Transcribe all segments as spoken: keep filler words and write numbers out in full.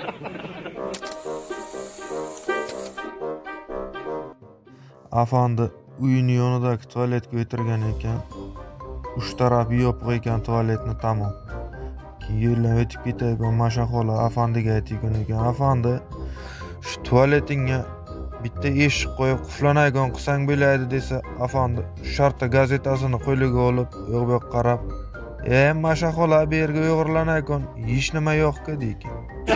Afandi uyini yonidagi tualetga o'tirgan ekan. Uch tarafi yopiq ekan tualetni tamom. Keyin yo'ldan o'tib ketayotgan Masha xola afandiga aytgan ekan. Afandi, shu tualetingga bitta eshik qo'yib quflanaygan qilsang bo'laydi desa, afandi shartta gazetasini qo'liga olib, u yoqqa qarab, "E, Masha xola bu yerga o'g'irlanaygan, hech nima yo'q-ku" deydi.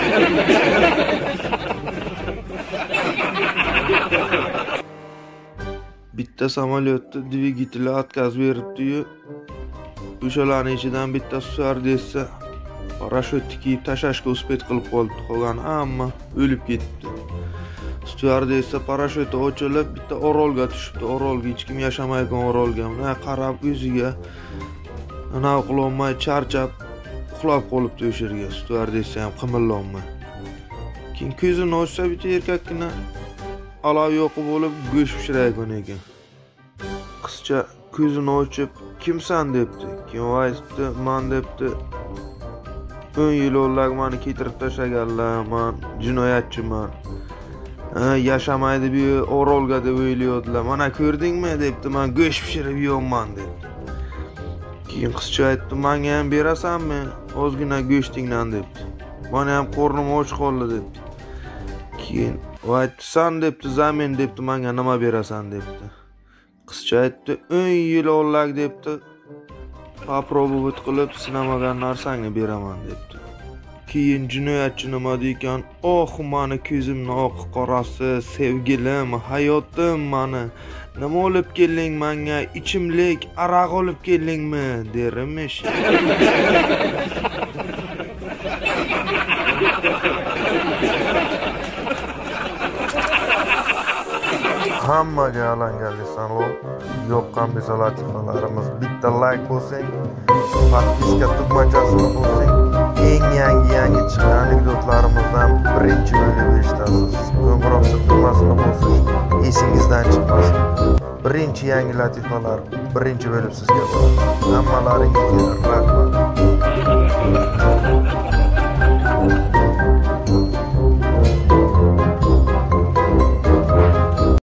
Bitta samolyotda dvigateli atkazib beribdi-yu, o'shalarning ichidan bitta stюардесса parashyutni kiyib tashlashga uspet qilib qoldi. Qolgan hamma o'lib ketibdi. Stюардесса parashyuti ochilib, bitta orolga tushibdi. Orolga hech kim yashamaydigan orolga. Mana qarab o'ziga ana uxlolmay charchab uxlab qolibdi o'sha yerga. Stюардесса ham qimillolmay. Keyin ko'zini ochsa bitta erkakgina olov yo'qib bo'lib go'sht pishirayotgan ekan. Qizcha ko'zini ochib, "Kimsan?" debdi. Keyin aytdi, "Men" debdi. o'n yil o'rlag meni ketirib tashlaganlar, men jinoyatchiman. Yashamaydi bu orolga deb o'ylayotdilar. Mana ko'rdingmi debdi, "Men go'sht pishirib yeyman" debdi. Keyin qizcha aytdi, "Menga ham berasanmi? Ozgina go'shtingdan" debdi. "Meni ham qornim och qoldi" debdi. Keyin u aytdi, "Sen" debdi, "Zamin" debdi, "Menga nima berasan" debdi. Qizcha aytdi, o'n yil o'rlag debdi. "Попробовать qilib sinamagan narsangni beraman" debdi. Keyin jinoyatchi nima deykan, "Oh, meni ko'zimni oq qorasi, sevgilim, hayotim meni. Nima olib kelding menga? Ichimlik, aroq olib keldingmi?" dermish. Hammaga alangali salom. Yoqqan bo'lsa latifalarimiz bitta like bo'lsang, podpiska tugmachasini bosing. Eng yangi yangi chiqqan anekdotlarimizdan birinchi bo'lib eshitasiz. Qo'ng'iroqcha tugmasini bosish esingizdan chiqmasin. Birinchi yangi latifalar birinchi bo'lib sizga. Hammalaringizga